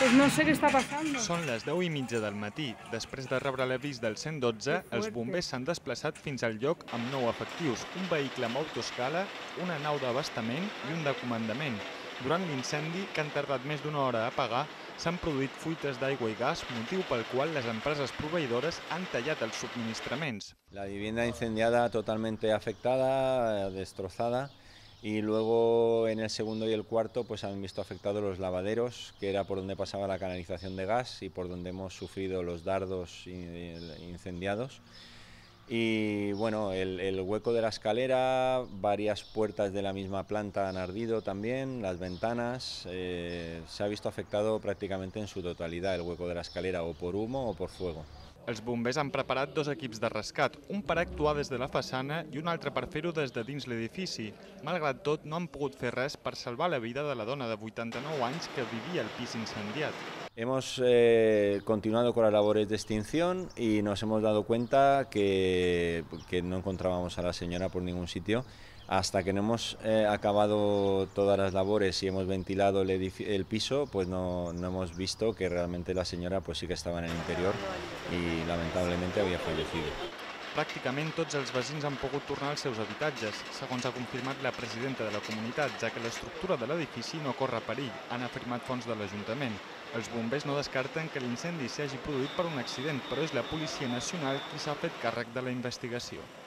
Pues no sé qué está pasando. Són les 10:30 del matí. Després de rebre l'avís del 112, els bombers s'han desplaçat fins al lloc amb 9 efectius, un vehicle amb autoescala, una nau d'abastament i un de comandament. Durant l'incendi, que han tardat més d'una hora a apagar, s'han produït fuites d'aigua i gas, motiu pel qual les empreses proveïdores han tallat els subministraments. La vivienda incendiada totalmente afectada, destrozada. Y luego en el segundo y el cuarto pues han visto afectados los lavaderos, que era por donde pasaba la canalización de gas y por donde hemos sufrido los dardos incendiados. Y bueno, el hueco de la escalera, varias puertas de la misma planta han ardido también, las ventanas, se ha visto afectado prácticamente en su totalidad el hueco de la escalera, o por humo o por fuego. Els bombers han preparat 2 equips de rescat, un per actuar des de la façana i un altre per fer-ho des de dins l'edifici. Malgrat tot, no han pogut fer res per salvar la vida de la dona de 89 anys que vivia al pis incendiat. Hemos continuado con las labores de extinción y nos hemos dado cuenta que no encontrábamos a la señora por ningún sitio. Hasta que no hemos acabado todas las labores y hemos ventilado el piso, pues no hemos visto que realmente la señora pues sí que estava en el interior i lamentablement havia fallecido. Pràcticament tots els veïns han pogut tornar als seus habitatges, segons ha confirmat la presidenta de la comunitat, ja que l'estructura de l'edifici no corre perill, han afirmat fonts de l'Ajuntament. Els bombers no descarten que l'incendi s'hagi produït per un accident, però és la Policia Nacional qui s'ha fet càrrec de la investigació.